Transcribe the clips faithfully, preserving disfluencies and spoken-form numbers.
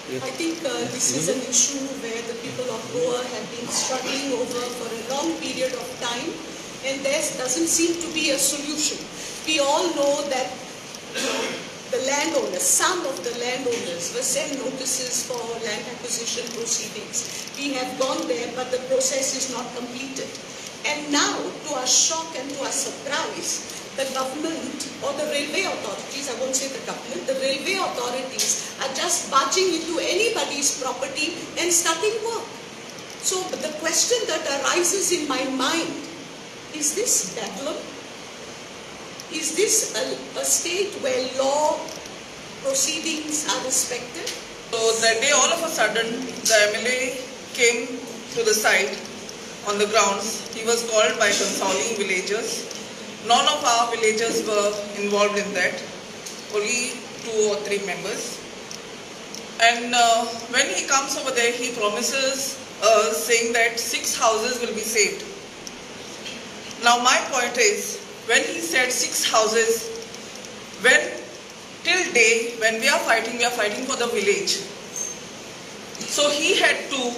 I think uh, this is an issue where the people of Goa have been struggling over for a long period of time, and there doesn't seem to be a solution. We all know that the landowners, some of the landowners were sent notices for land acquisition proceedings. We have gone there, but the process is not completed. And now, to our shock and to our surprise, the government or the railway authorities, I won't say the government, the railway authorities are just barging into anybody's property and starting work. So the question that arises in my mind, is this bedlam? Is this a, a state where law proceedings are respected? So that day all of a sudden the M L A came to the site on the grounds. He was called by consoling villagers. None of our villagers were involved in that, only two or three members. And uh, when he comes over there, he promises uh, saying that six houses will be saved. Now my point is, when he said six houses, when till day, when we are fighting, we are fighting for the village. So he had to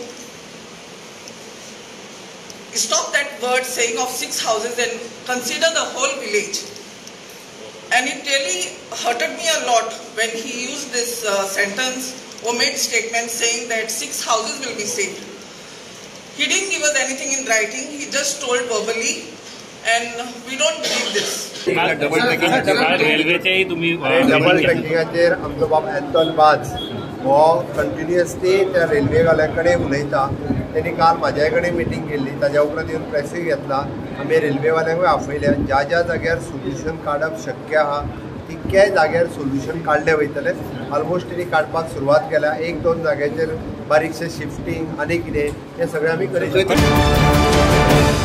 stop that word saying of six houses and consider the whole village. And it really hurted me a lot when he used this uh, sentence or made statement saying that six houses will be saved. He didn't give us anything in writing, he just told verbally, and we don't believe this. Double ट्रॅकिंगाचेर आमचो बाब एंथॉन बाज हो continuously त्या रेल्वेवाल्या कडेन उलयता. त्यांनी काल म्हाज्या कडेन मिटींग केल्ली, ताज्या उपरांत येवन प्रेसीक घेतला. आमी रेल्वेवाल्यांकूय आपयल्या, ज्या ज्या जाग्यार सोल्युशन काडप शक्य आहा तितक्याय जाग्यार सोल्युशन काडले वयतले. ऑलमोस्ट तेणी काडपाक सुरवात केल्या. एक दोन जाग्याचेर बारीकशें शिफ्टींग आनी कितें हें सगळें आमी करीत.